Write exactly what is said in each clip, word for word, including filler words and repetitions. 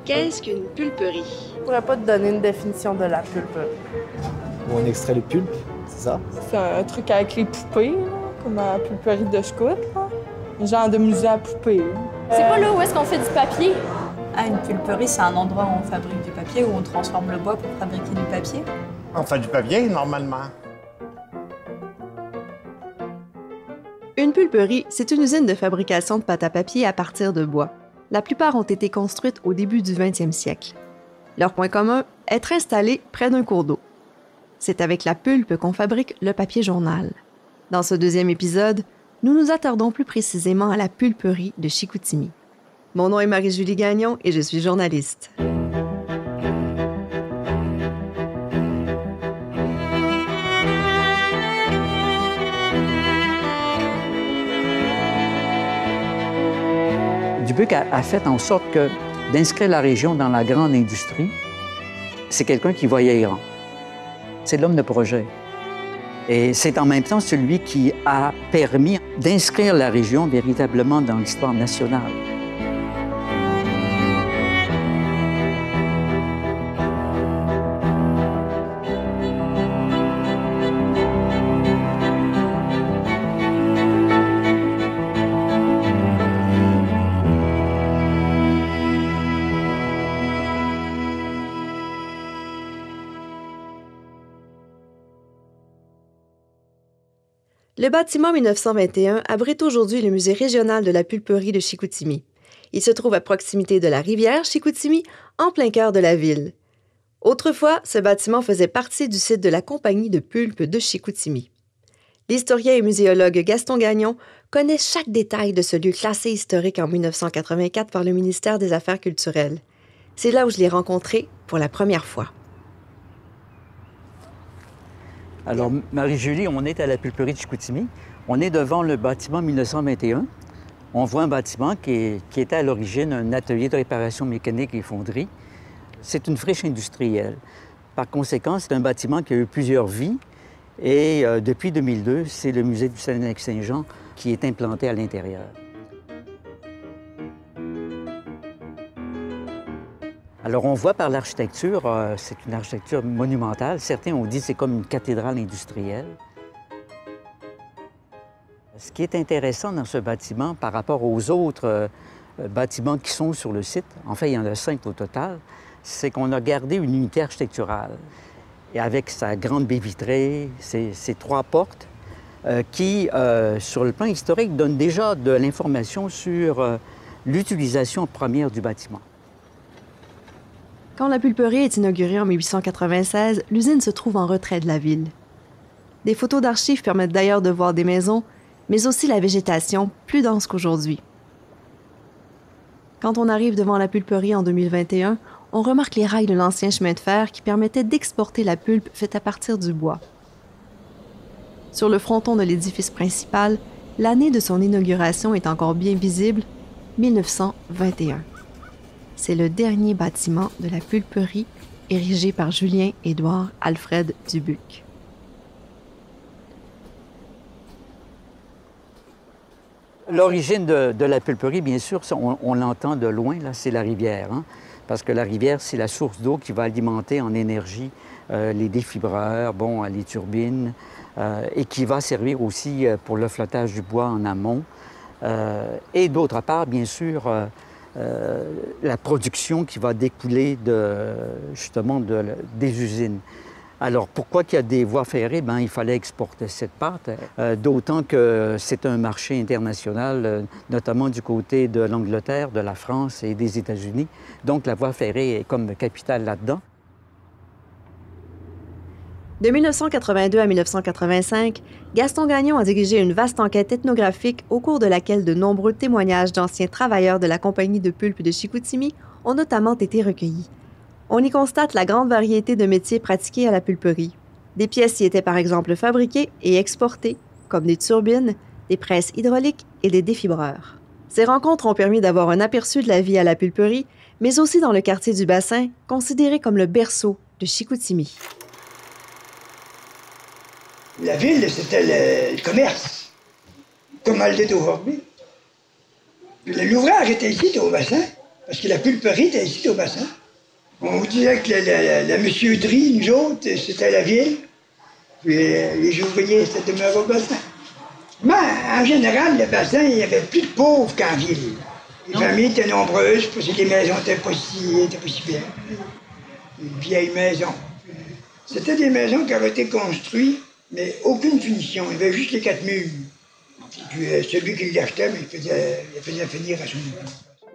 Qu'est-ce qu'une pulperie? Je pourrais pas te donner une définition de la pulperie. Où on extrait le pulpe, c'est ça? C'est un truc avec les poupées, là, comme la pulperie de scout, là. Un genre de musée à poupées. C'est pas là où est-ce qu'on fait du papier? Ah, une pulperie, c'est un endroit où on fabrique du papier, où on transforme le bois pour fabriquer du papier. On fait du papier, normalement. Une pulperie, c'est une usine de fabrication de pâte à papier à partir de bois. La plupart ont été construites au début du vingtième siècle. Leur point commun, être installées près d'un cours d'eau. C'est avec la pulpe qu'on fabrique le papier journal. Dans ce deuxième épisode, nous nous attardons plus précisément à la pulperie de Chicoutimi. Mon nom est Marie-Julie Gagnon et je suis journaliste. Dubuc a, a fait en sorte que d'inscrire la région dans la grande industrie, c'est quelqu'un qui voyait grand. C'est l'homme de projet. Et c'est en même temps celui qui a permis d'inscrire la région véritablement dans l'histoire nationale. Le bâtiment mille neuf cent vingt et un abrite aujourd'hui le musée régional de la pulperie de Chicoutimi. Il se trouve à proximité de la rivière Chicoutimi, en plein cœur de la ville. Autrefois, ce bâtiment faisait partie du site de la compagnie de pulpe de Chicoutimi. L'historien et muséologue Gaston Gagnon connaît chaque détail de ce lieu classé historique en mille neuf cent quatre-vingt-quatre par le ministère des Affaires culturelles. C'est là où je l'ai rencontré pour la première fois. Alors, Marie-Julie, on est à la pulperie de Chicoutimi. On est devant le bâtiment mille neuf cent vingt et un. On voit un bâtiment qui, est, qui était à l'origine un atelier de réparation mécanique et fonderie. C'est une friche industrielle. Par conséquent, c'est un bâtiment qui a eu plusieurs vies. Et euh, depuis deux mille deux, c'est le musée du Saguenay-Lac-Saint-Jean qui est implanté à l'intérieur. Alors, on voit par l'architecture, euh, c'est une architecture monumentale. Certains ont dit que c'est comme une cathédrale industrielle. Ce qui est intéressant dans ce bâtiment par rapport aux autres euh, bâtiments qui sont sur le site, en fait, il y en a cinq au total, c'est qu'on a gardé une unité architecturale. Et avec sa grande baie vitrée, ses, ses trois portes, euh, qui, euh, sur le plan historique, donnent déjà de l'information sur euh, l'utilisation première du bâtiment. Quand la pulperie est inaugurée en mille huit cent quatre-vingt-seize, l'usine se trouve en retrait de la ville. Des photos d'archives permettent d'ailleurs de voir des maisons, mais aussi la végétation, plus dense qu'aujourd'hui. Quand on arrive devant la pulperie en deux mille vingt et un, on remarque les rails de l'ancien chemin de fer qui permettaient d'exporter la pulpe faite à partir du bois. Sur le fronton de l'édifice principal, l'année de son inauguration est encore bien visible, mille neuf cent vingt et un. C'est le dernier bâtiment de la pulperie érigé par Julien-Édouard Alfred Dubuc. L'origine de, de la pulperie, bien sûr, on, on l'entend de loin, là, c'est la rivière. Hein? Parce que la rivière, c'est la source d'eau qui va alimenter en énergie euh, les défibreurs, bon, les turbines, euh, et qui va servir aussi pour le flottage du bois en amont. Euh, et d'autre part, bien sûr, euh, Euh, la production qui va découler de, justement de, des usines. Alors, pourquoi qu'il y a des voies ferrées? Bien, il fallait exporter cette pâte, euh, d'autant que c'est un marché international, euh, notamment du côté de l'Angleterre, de la France et des États-Unis. Donc, la voie ferrée est comme capitale là-dedans. De mille neuf cent quatre-vingt-deux à mille neuf cent quatre-vingt-cinq, Gaston Gagnon a dirigé une vaste enquête ethnographique au cours de laquelle de nombreux témoignages d'anciens travailleurs de la compagnie de pulpe de Chicoutimi ont notamment été recueillis. On y constate la grande variété de métiers pratiqués à la pulperie. Des pièces y étaient par exemple fabriquées et exportées, comme des turbines, des presses hydrauliques et des défibreurs. Ces rencontres ont permis d'avoir un aperçu de la vie à la pulperie, mais aussi dans le quartier du Bassin, considéré comme le berceau de Chicoutimi. La ville, c'était le, le commerce, comme elle l'est aujourd'hui. L'ouvrage était ici, au Bassin. Parce que la pulperie était ici au bassin. On vous disait que la, la, la monsieur-drie, nous autres, c'était la ville. Puis euh, les ouvriers, c'était demeuré au bassin. Mais en général, le bassin, il y avait plus de pauvres qu'en ville. Les non. familles étaient nombreuses, parce que les maisons n'étaient pas, si, pas si bien. Une vieille maison. C'était des maisons qui avaient été construites, mais aucune finition. Il y avait juste les quatre murs. Puis euh, celui qui l'achetait, il faisait, il faisait finir à son niveau.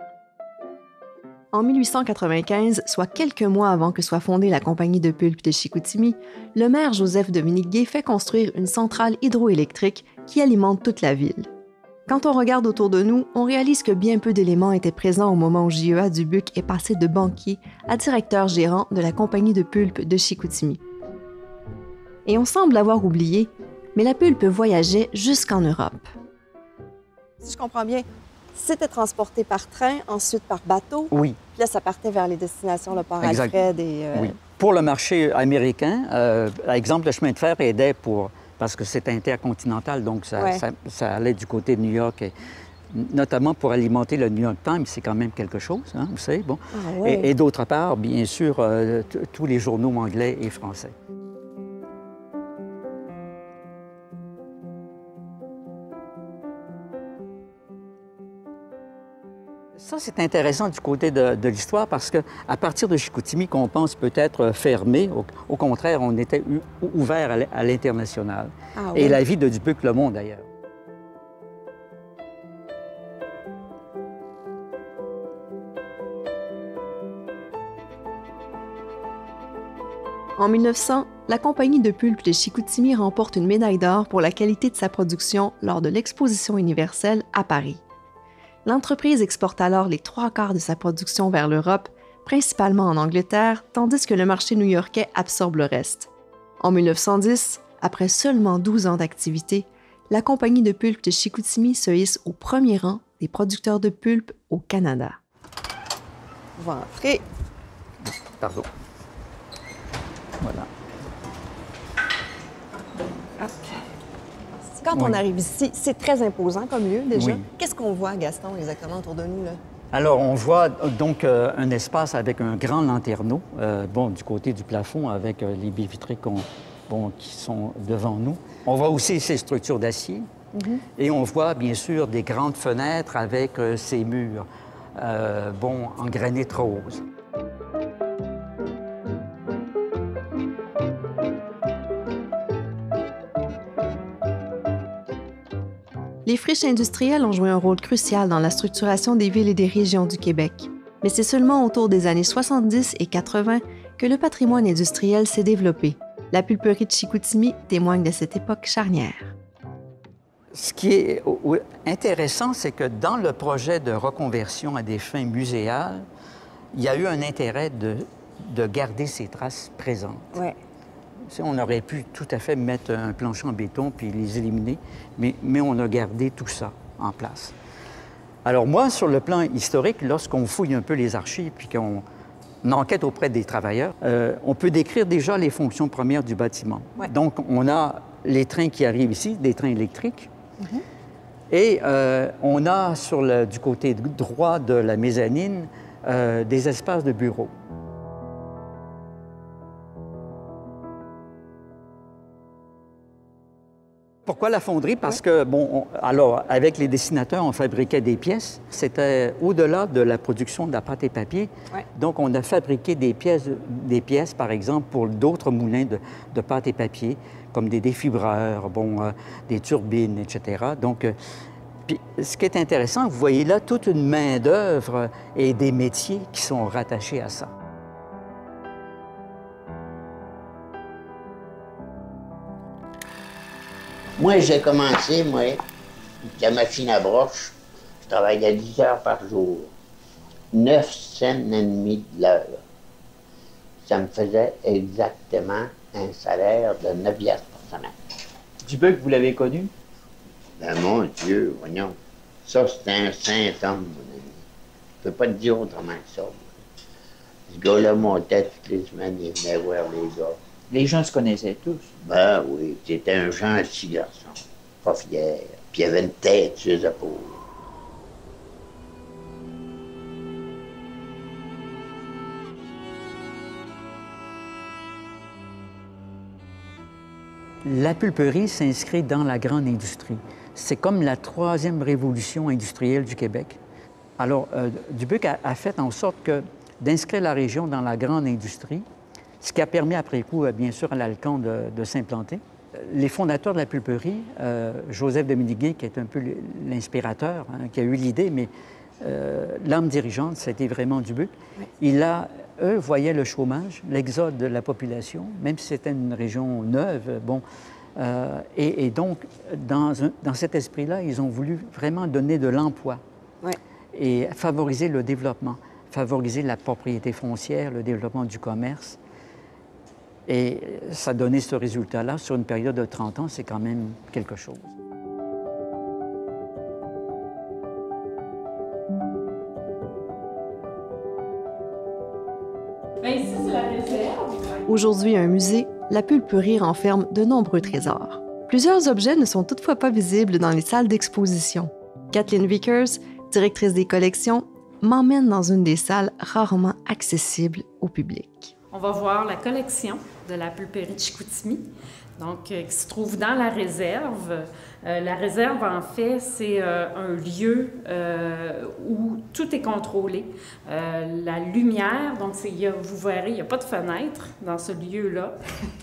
En mille huit cent quatre-vingt-quinze, soit quelques mois avant que soit fondée la compagnie de pulpe de Chicoutimi, le maire Joseph-Dominique Gay fait construire une centrale hydroélectrique qui alimente toute la ville. Quand on regarde autour de nous, on réalise que bien peu d'éléments étaient présents au moment où J E A Dubuc est passé de banquier à directeur gérant de la compagnie de pulpe de Chicoutimi. Et on semble l'avoir oublié, mais la pulpe voyageait jusqu'en Europe. Si je comprends bien, c'était transporté par train, ensuite par bateau. Oui. Puis là, ça partait vers les destinations, le port Alfred et... Euh... Oui. Pour le marché américain, euh, par exemple, le chemin de fer aidait pour... parce que c'est intercontinental, donc ça, ouais. ça, ça allait du côté de New York, et, notamment pour alimenter le New York Times, c'est quand même quelque chose, hein, vous savez, bon. Ah, ouais. Et, et d'autre part, bien sûr, euh, tous les journaux anglais et français. Ça, c'est intéressant du côté de, de l'histoire parce qu'à partir de Chicoutimi, qu'on pense peut-être fermé, au, au contraire, on était ouvert à l'international. Ah, et oui. la vie de Dubuc-Lemont, d'ailleurs. En mille neuf cents, la compagnie de pulpe de Chicoutimi remporte une médaille d'or pour la qualité de sa production lors de l'Exposition universelle à Paris. L'entreprise exporte alors les trois quarts de sa production vers l'Europe, principalement en Angleterre, tandis que le marché new-yorkais absorbe le reste. En mille neuf cent dix, après seulement douze ans d'activité, la compagnie de pulpe de Chicoutimi se hisse au premier rang des producteurs de pulpe au Canada. On va entrer. Pardon. Voilà. Hop. Quand oui. on arrive ici, c'est très imposant comme lieu, déjà. Oui. Qu'est-ce qu'on voit, Gaston, exactement autour de nous, là? Alors, on voit donc euh, un espace avec un grand lanterneau, euh, bon, du côté du plafond, avec euh, les baies vitrées qu'on, bon, qui sont devant nous. On voit aussi ces structures d'acier. Mm-hmm. Et on voit, bien sûr, des grandes fenêtres avec euh, ces murs, euh, bon, en granit rose. Les friches industrielles ont joué un rôle crucial dans la structuration des villes et des régions du Québec. Mais c'est seulement autour des années soixante-dix et quatre-vingt que le patrimoine industriel s'est développé. La pulperie de Chicoutimi témoigne de cette époque charnière. Ce qui est intéressant, c'est que dans le projet de reconversion à des fins muséales, il y a eu un intérêt de, de garder ces traces présentes. Ouais. On aurait pu tout à fait mettre un plancher en béton puis les éliminer, mais, mais on a gardé tout ça en place. Alors moi, sur le plan historique, lorsqu'on fouille un peu les archives puis qu'on enquête auprès des travailleurs, euh, on peut décrire déjà les fonctions premières du bâtiment. Ouais. Donc, on a les trains qui arrivent ici, des trains électriques, mm-hmm. et euh, on a sur le, du côté droit de la mezzanine euh, des espaces de bureaux. Pourquoi la fonderie? Parce que, bon, on, alors, avec les dessinateurs, on fabriquait des pièces. C'était au-delà de la production de la pâte et papier. Ouais. Donc, on a fabriqué des pièces, des pièces, par exemple, pour d'autres moulins de, de pâte et papier, comme des défibreurs, bon, euh, des turbines, et cetera. Donc, euh, puis, ce qui est intéressant, vous voyez là toute une main-d'œuvre et des métiers qui sont rattachés à ça. Moi, j'ai commencé, moi, avec la machine à broche. Je travaillais dix heures par jour. neuf cents et demi de l'heure. Ça me faisait exactement un salaire de neuf piastres par semaine. Dubuc, vous l'avez connu? Ben, mon Dieu, voyons. Ça, c'était un saint homme, mon ami. Je peux pas te dire autrement que ça. Ce gars-là montait toutes les semaines, il venait voir les gars. Les gens se connaissaient tous? Ben oui, c'était un gentil garçon, pas fier, puis il avait une tête sur les épaules. La pulperie s'inscrit dans la grande industrie. C'est comme la troisième révolution industrielle du Québec. Alors, euh, Dubuc a, a fait en sorte que d'inscrire la région dans la grande industrie, ce qui a permis après coup, bien sûr, à l'Alcan de, de s'implanter. Les fondateurs de la pulperie, euh, Joseph de Miniguet, qui est un peu l'inspirateur, hein, qui a eu l'idée, mais euh, l'âme dirigeante, ça a été vraiment Dubuc. Oui. Il a, eux voyaient le chômage, l'exode de la population, même si c'était une région neuve, bon. Euh, et, et donc, dans, un, dans cet esprit-là, ils ont voulu vraiment donner de l'emploi oui. et favoriser le développement, favoriser la propriété foncière, le développement du commerce. Et ça a donné ce résultat-là sur une période de trente ans, c'est quand même quelque chose. Bien, ici, c'est la réserve. Aujourd'hui, un musée, la pulperie renferme de nombreux trésors. Plusieurs objets ne sont toutefois pas visibles dans les salles d'exposition. Kathleen Vickers, directrice des collections, m'emmène dans une des salles rarement accessibles au public. On va voir la collection de la pulperie de Chicoutimi, donc, euh, qui se trouve dans la réserve. Euh, la réserve, en fait, c'est euh, un lieu euh, où tout est contrôlé. Euh, la lumière, donc, il y a, vous verrez, il n'y a pas de fenêtre dans ce lieu-là.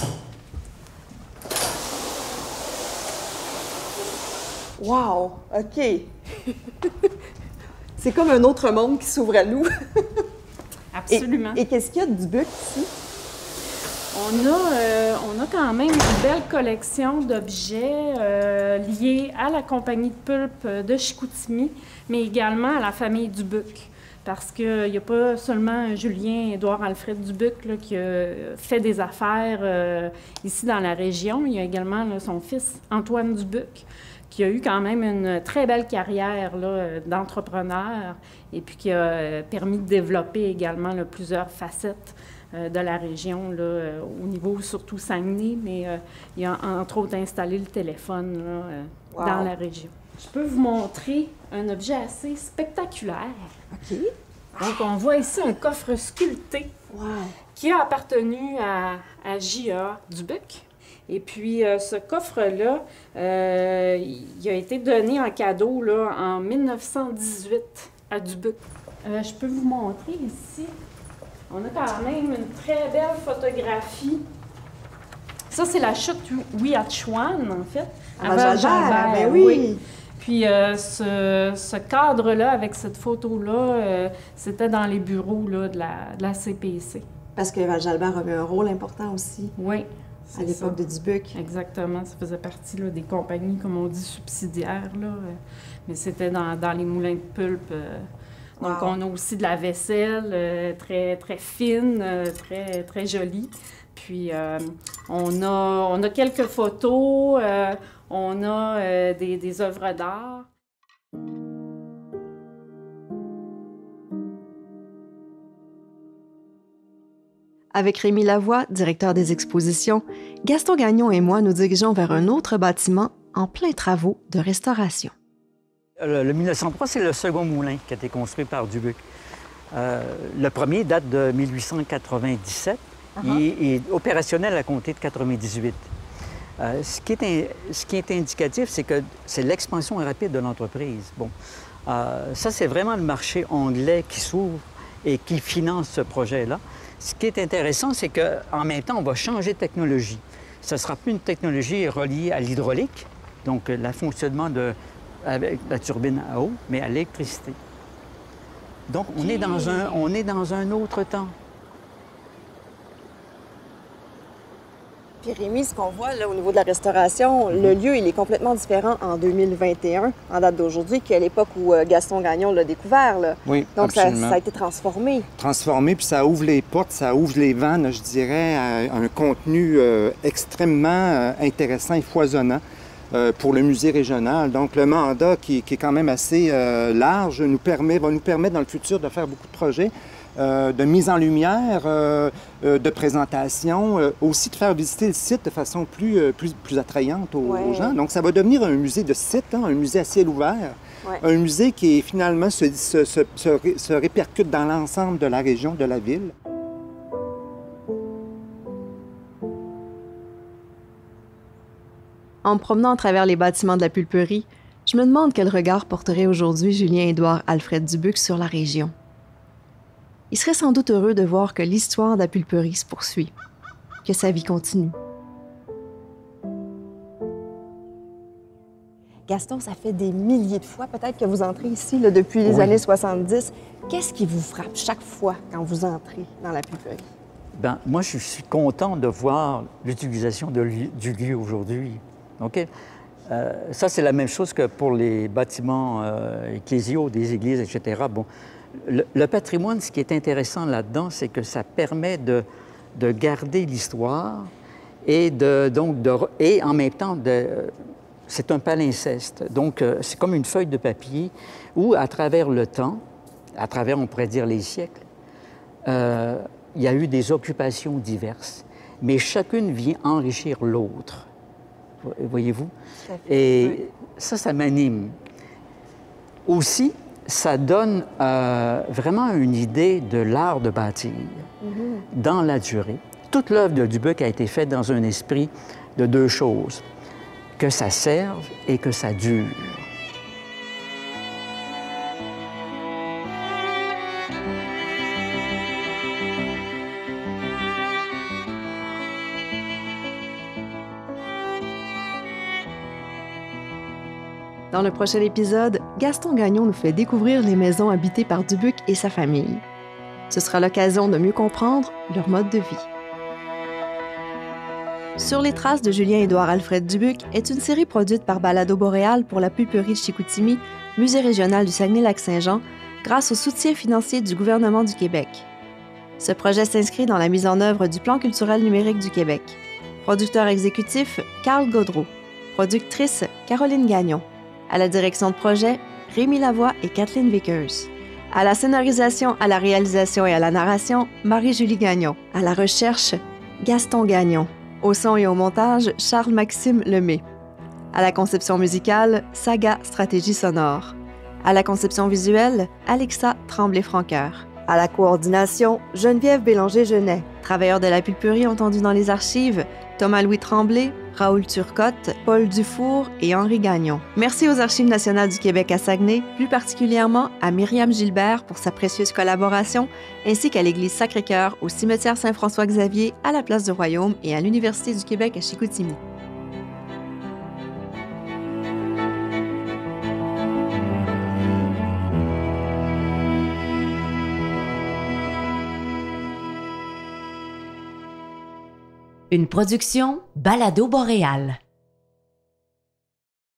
Wow! OK. C'est comme un autre monde qui s'ouvre à nous. Absolument. Et, et qu'est-ce qu'il y a de Dubuc ici? On a, euh, on a quand même une belle collection d'objets euh, liés à la compagnie de pulpe de Chicoutimi, mais également à la famille Dubuc. Parce qu'il n'y a pas seulement Julien Édouard Alfred Dubuc là, qui a fait des affaires euh, ici dans la région. Il y a également là, son fils Antoine Dubuc, qui a eu quand même une très belle carrière d'entrepreneur et puis qui a permis de développer également là, plusieurs facettes euh, de la région, là, euh, au niveau surtout Saguenay, mais euh, il a entre autres installé le téléphone là, euh, wow. dans la région. Je peux vous montrer un objet assez spectaculaire. OK. Donc, on voit ici un coffre sculpté wow. qui a appartenu à, à J A Dubuc. Et puis, euh, ce coffre-là, euh, il a été donné en cadeau là, en mille neuf cent dix-huit à Dubuc. Euh, je peux vous montrer ici. On a quand même une très belle photographie. Ça, c'est la chute Ouiachuan, en fait. À Val-Jalbert, ben oui. oui. Puis, euh, ce, ce cadre-là, avec cette photo-là, euh, c'était dans les bureaux là, de, la, de la C P C. Parce que Val-Jalbert avait un rôle important aussi. Oui. À l'époque de Dubuc. Exactement. Ça faisait partie là, des compagnies, comme on dit, subsidiaires. Là, euh, mais c'était dans, dans les moulins de pulpe. Euh, wow. Donc, on a aussi de la vaisselle euh, très, très fine, euh, très, très jolie. Puis, euh, on, a, on a quelques photos, euh, on a euh, des, des œuvres d'art. Avec Rémi Lavoie, directeur des expositions, Gaston Gagnon et moi nous dirigeons vers un autre bâtiment en plein travaux de restauration. Le, le mille neuf cent trois, c'est le second moulin qui a été construit par Dubuc. Euh, le premier date de mille huit cent quatre-vingt-dix-sept. Uh-huh. Il est opérationnel à compter de quatre-vingt-dix-huit. Euh, ce, qui est, ce qui est indicatif, c'est que c'est l'expansion rapide de l'entreprise. Bon, euh, ça, c'est vraiment le marché anglais qui s'ouvre et qui finance ce projet-là. Ce qui est intéressant, c'est qu'en même temps, on va changer de technologie. Ce ne sera plus une technologie reliée à l'hydraulique, donc le fonctionnement de, avec la turbine à eau, mais à l'électricité. Donc, on, okay. est dans un, on est dans un autre temps. Puis Rémi, ce qu'on voit là, au niveau de la restauration, mm-hmm. le lieu, il est complètement différent en deux mille vingt et un, en date d'aujourd'hui, qu'à l'époque où Gaston Gagnon l'a découvert. Là. Oui, donc ça, absolument. ça a été transformé. Transformé, puis ça ouvre les portes, ça ouvre les vannes, je dirais, à un contenu euh, extrêmement euh, intéressant et foisonnant euh, pour le musée régional. Donc le mandat, qui, qui est quand même assez euh, large, nous permet, va nous permettre dans le futur de faire beaucoup de projets. Euh, de mise en lumière, euh, euh, de présentation, euh, aussi de faire visiter le site de façon plus, euh, plus, plus attrayante aux, ouais. aux gens. Donc, ça va devenir un musée de site, hein, un musée à ciel ouvert, ouais. un musée qui, finalement, se, se, se, se, se répercute dans l'ensemble de la région, de la ville. « En me promenant à travers les bâtiments de la pulperie, je me demande quel regard porterait aujourd'hui Julien-Édouard Alfred Dubuc sur la région. Il serait sans doute heureux de voir que l'histoire de la pulperie se poursuit, que sa vie continue. Gaston, ça fait des milliers de fois peut-être que vous entrez ici là, depuis les Oui. années soixante-dix. Qu'est-ce qui vous frappe chaque fois quand vous entrez dans la pulperie? Ben, moi, je suis content de voir l'utilisation de li- du lieu aujourd'hui. OK? Euh, ça, c'est la même chose que pour les bâtiments euh, ecclésiaux, des églises, et cetera. Bon, le, le patrimoine, ce qui est intéressant là-dedans, c'est que ça permet de, de garder l'histoire et, de, donc de, et en même temps, de, c'est un palimpseste. Donc, euh, c'est comme une feuille de papier où, à travers le temps, à travers, on pourrait dire, les siècles, euh, il y a eu des occupations diverses, mais chacune vient enrichir l'autre. Voyez-vous? Et oui. ça, ça m'anime. Aussi, ça donne euh, vraiment une idée de l'art de bâtir mm-hmm. dans la durée. Toute l'œuvre de Dubuc a été faite dans un esprit de deux choses, que ça serve et que ça dure. Dans le prochain épisode, Gaston Gagnon nous fait découvrir les maisons habitées par Dubuc et sa famille. Ce sera l'occasion de mieux comprendre leur mode de vie. Sur les traces de Julien-Édouard Alfred Dubuc est une série produite par Balado Boréal pour la pulperie de Chicoutimi, musée régional du Saguenay-Lac-Saint-Jean, grâce au soutien financier du gouvernement du Québec. Ce projet s'inscrit dans la mise en œuvre du Plan culturel numérique du Québec. Producteur exécutif, Carl Gaudreau. Productrice, Caroline Gagnon. À la direction de projet, Rémi Lavoie et Kathleen Vickers. À la scénarisation, à la réalisation et à la narration, Marie-Julie Gagnon. À la recherche, Gaston Gagnon. Au son et au montage, Charles-Maxime Lemay. À la conception musicale, Saga Stratégie sonore. À la conception visuelle, Alexa Tremblay-Francoeur. À la coordination, Geneviève Bélanger-Genet. Travailleurs de la pulperie entendus dans les archives, Thomas-Louis Tremblay, Raoul Turcotte, Paul Dufour et Henri Gagnon. Merci aux Archives nationales du Québec à Saguenay, plus particulièrement à Myriam Gilbert pour sa précieuse collaboration, ainsi qu'à l'Église Sacré-Cœur, au cimetière Saint-François-Xavier, à la Place du Royaume et à l'Université du Québec à Chicoutimi. Une production Balado Boréal.